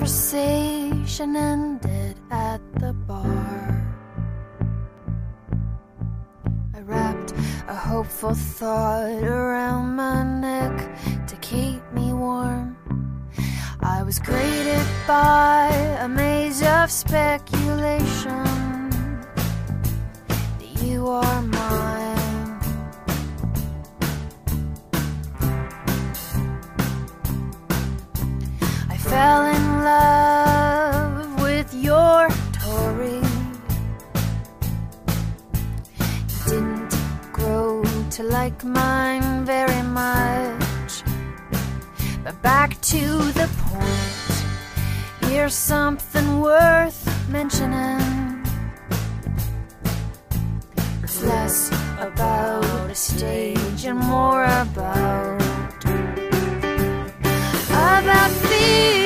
conversation ended at the bar. I wrapped a hopeful thought around my neck to keep me warm. I was greeted by a maze of speculation that you are mine. I fell in love with your Tory. You didn't grow to like mine very much. But back to the point, here's something worth mentioning. It's less about a stage and more about feeling.